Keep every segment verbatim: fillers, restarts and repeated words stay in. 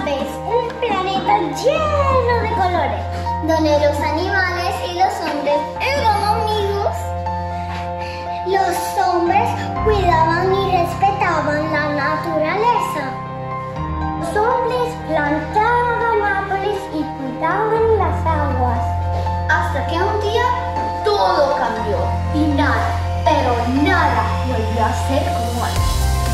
vez un planeta lleno de colores, donde los animales y los hombres eran amigos. Los hombres cuidaban y respetaban la naturaleza. Los hombres plantaban árboles y cuidaban las aguas. Hasta que un día todo cambió y nada, pero nada volvió a ser como antes.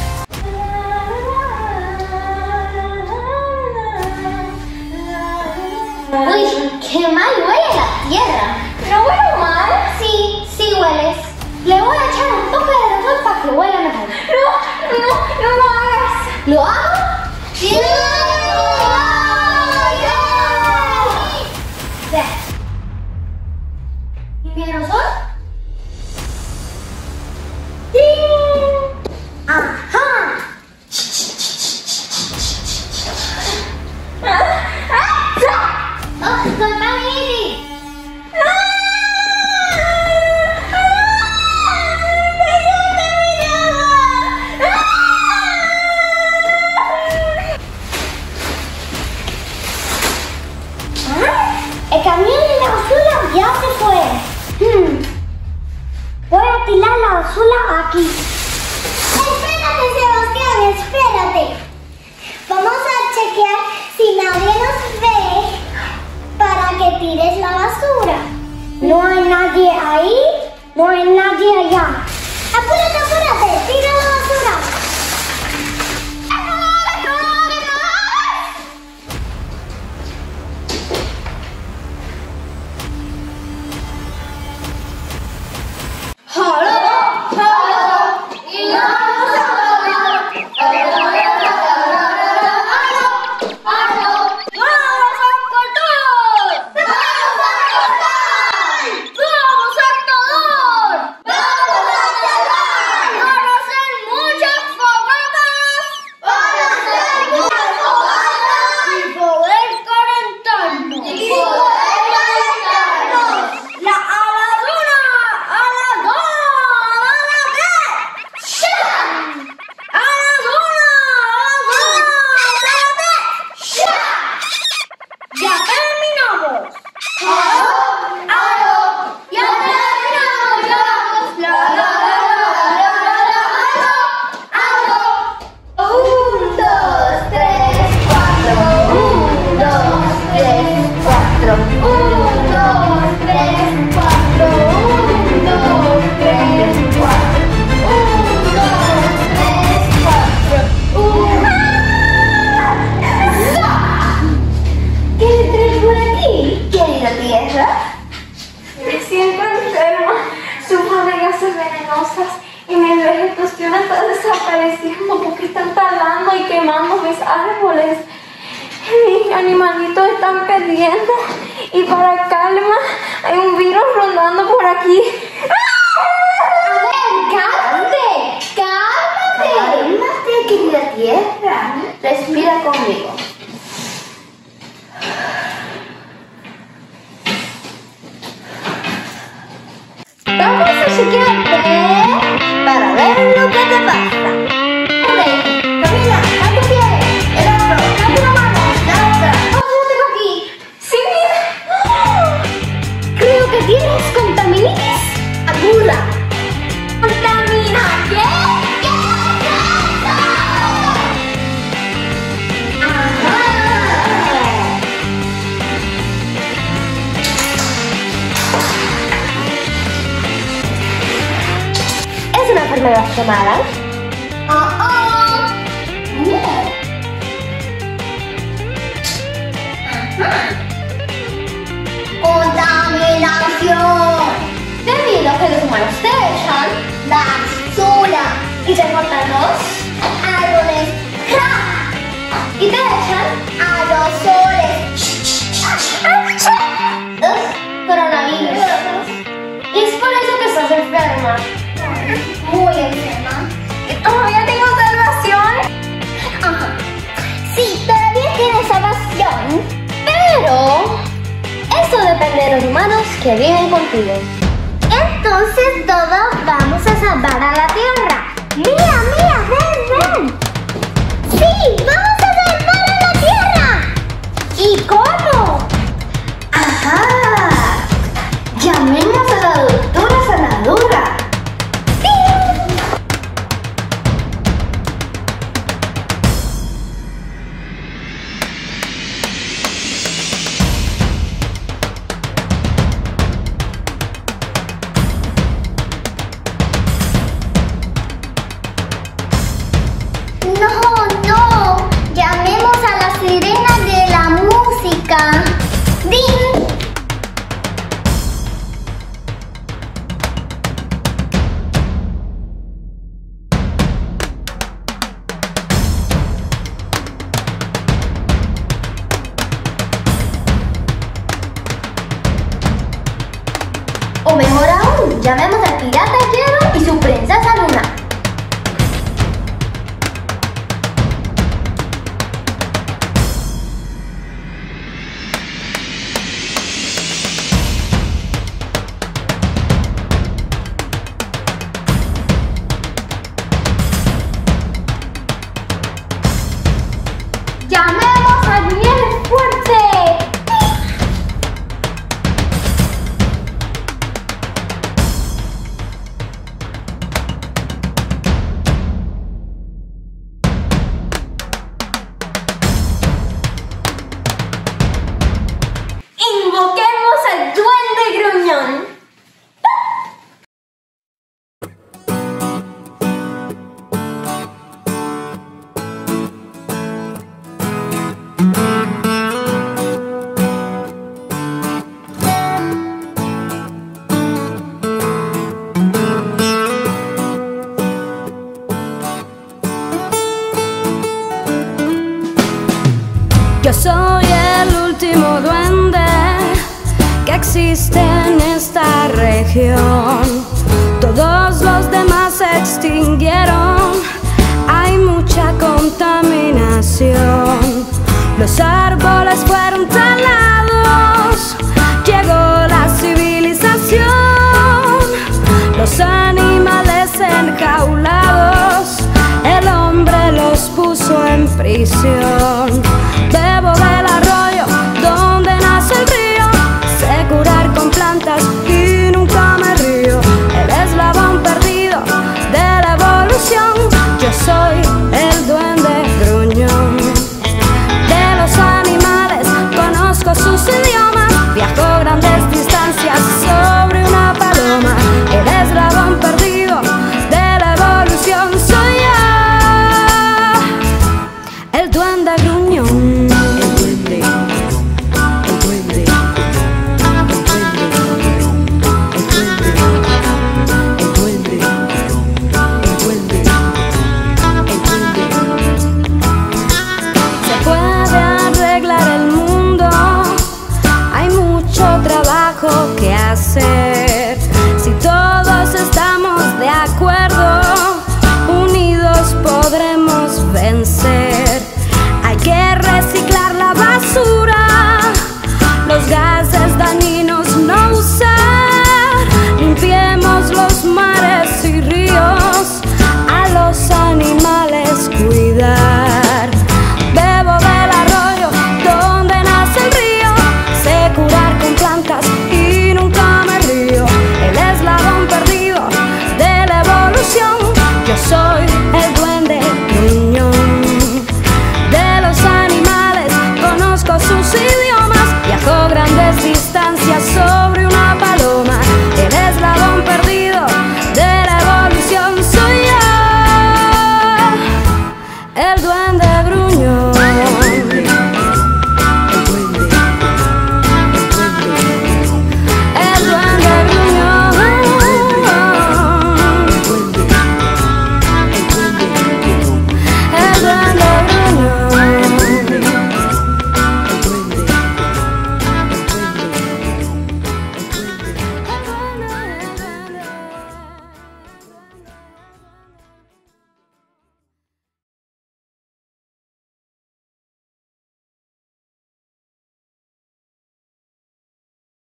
Uy, qué mal huele la tierra. ¿No huele mal? Sí, sí hueles. Le voy a echar un poco de aerosol para que huela mejor. No, no, no lo hagas. ¿Lo hago? ¡Sí! ¿Y mi aerosol? ¡Sí! ¡Ajá! ¡Oh, solta Lili! El camión de la basura ya se fue. Hmm. Voy a tirar la basura aquí. Espérate, Sebastián, espérate. Vamos a chequear si nadie nos ve para que tires la basura. No hay nadie ahí, no hay nadie allá. Apúrate, apúrate, tira la basura. Y mi vegetación está desapareciendo porque están talando y quemando mis árboles. Mis animalitos están perdiendo. Y para calma, hay un virus rondando por aquí. A ver, cálmate, cálmate. Cálmate, querida tierra. Respira conmigo. Vamos a chequearte para ver lo que te pasa. Ok, Camila, haz tu pie, el otro, haz una mano, la otra. Vamos a hacerlo aquí. Sí, Creo que tienes contaminitis aguda. ¿Contamina qué? ¿Qué es eso? Ajá. Es una enfermedad llamada oh, oh. Yeah. Contaminación. Debido a que los humanos te echan basura y te cortan los árboles ¡ja! Y te echan aerosoles. Dos coronavirus. Y es por eso que estás enferma. Muy enferma. ¿Todavía tengo salvación? Ajá. Sí, todavía tienes salvación. Pero eso depende de los humanos que viven contigo. Entonces todos vamos a salvar a la Tierra. Mira, mira, ven, ven. Sí, vamos a salvar a la Tierra. soy el último duende que existe en esta región. Todos los demás se extinguieron, hay mucha contaminación. Los árboles fueron talados, llegó la civilización. Los animales enjaulados, el hombre los puso en prisión.